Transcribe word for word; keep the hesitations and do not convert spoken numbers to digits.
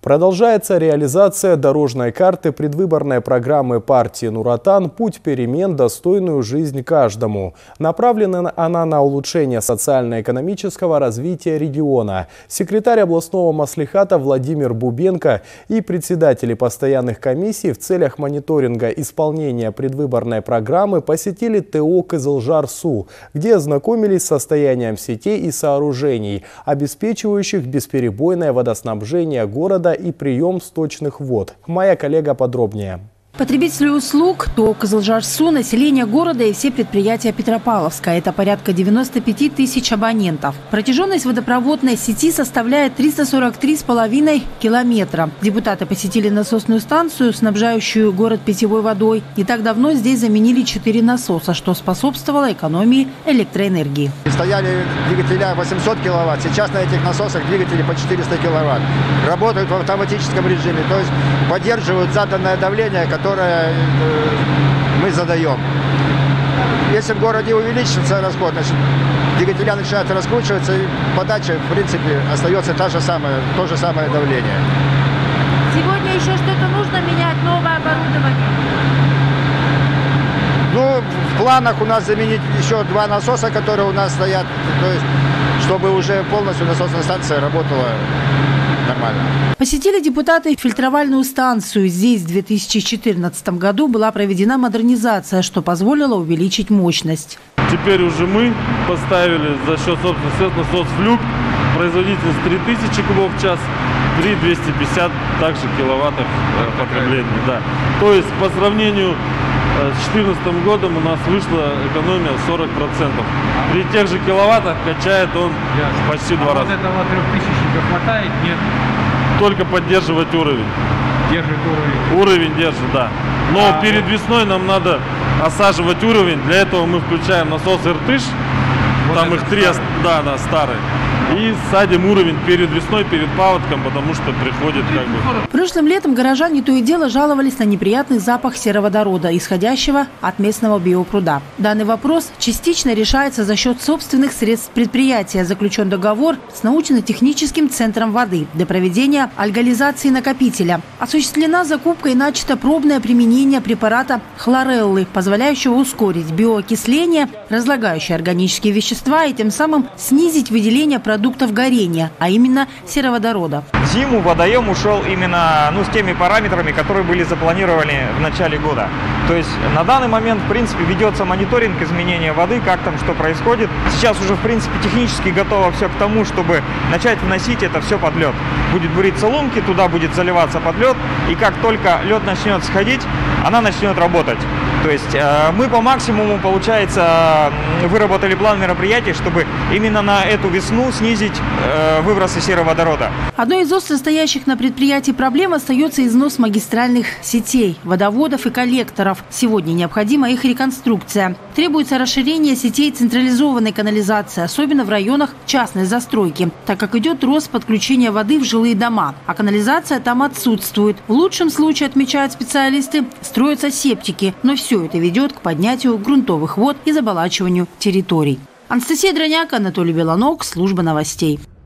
Продолжается реализация дорожной карты предвыборной программы партии «Нур-Отан» «Путь перемен. Достойную жизнь каждому». Направлена она на улучшение социально-экономического развития региона. Секретарь областного маслихата Владимир Бубенко и председатели постоянных комиссий в целях мониторинга исполнения предвыборной программы посетили ТО «Кызылжар-Су», где ознакомились с состоянием сетей и сооружений, обеспечивающих бесперебойное водоснабжение города и прием сточных вод. Моя коллега подробнее. Потребители услуг ТО «Кызылжар-Су», население города и все предприятия Петропавловска. Это порядка девяноста пяти тысяч абонентов. Протяженность водопроводной сети составляет триста сорок три с половиной километра. Депутаты посетили насосную станцию, снабжающую город питьевой водой. Не так давно здесь заменили четыре насоса, что способствовало экономии электроэнергии. Стояли двигателя восемьсот киловатт, сейчас на этих насосах двигатели по четыреста киловатт. Работают в автоматическом режиме, то есть поддерживают заданное давление, которое которое мы задаем. Если в городе увеличится расход, значит, двигателя начинают раскручиваться, и подача, в принципе, остается та же самая, то же самое давление. Сегодня еще что-то нужно менять, новое оборудование? Ну, в планах у нас заменить еще два насоса, которые у нас стоят, то есть, чтобы уже полностью насосная станция работала нормально. Посетили депутаты фильтровальную станцию. Здесь в две тысячи четырнадцатом году была проведена модернизация, что позволило увеличить мощность. Теперь уже мы поставили за счет собственных средств насос «Флюк». Производительность три тысячи кубов в час, при двухстах пятидесяти также киловаттах потребления. Да. То есть по сравнению с две тысячи четырнадцатым годом у нас вышла экономия сорок процентов. При тех же киловаттах качает он Ясно. почти два а раза. Вот этого трехтысячника хватает, нет? Только поддерживать уровень. Держит уровень? Уровень держит, да. Но а, перед вот... весной нам надо осаживать уровень. Для этого мы включаем насос «Иртыш». Вот там их три, старый. да, да, старые. И садим уровень перед весной, перед паводком, потому что приходит как бы... Прошлым летом горожане то и дело жаловались на неприятный запах сероводорода, исходящего от местного биопруда. Данный вопрос частично решается за счет собственных средств предприятия. Заключен договор с научно-техническим центром воды для проведения альгализации накопителя. Осуществлена закупка и начато пробное применение препарата хлореллы, позволяющего ускорить биоокисление, разлагающие органические вещества и тем самым снизить выделение продуктов продуктов горения, а именно сероводорода. В зиму водоем ушел именно ну, с теми параметрами, которые были запланированы в начале года. То есть на данный момент, в принципе, ведется мониторинг изменения воды, как там что происходит. Сейчас уже, в принципе, технически готово все к тому, чтобы начать вносить это все под лед. Будет буриться лунки, туда будет заливаться под лед, и как только лед начнет сходить, она начнет работать. То есть э, мы по максимуму, получается, выработали план мероприятий, чтобы именно на эту весну снизить э, выбросы сероводорода. Одной из остро стоящих на предприятии проблем остается износ магистральных сетей, водоводов и коллекторов. Сегодня необходима их реконструкция. Требуется расширение сетей централизованной канализации, особенно в районах частной застройки, так как идет рост подключения воды в жилые дома, а канализация там отсутствует. В лучшем случае, отмечают специалисты, строятся септики, но все это ведет к поднятию грунтовых вод и заболачиванию территорий. Анастасия Дроняк, Анатолий Белонок, служба новостей.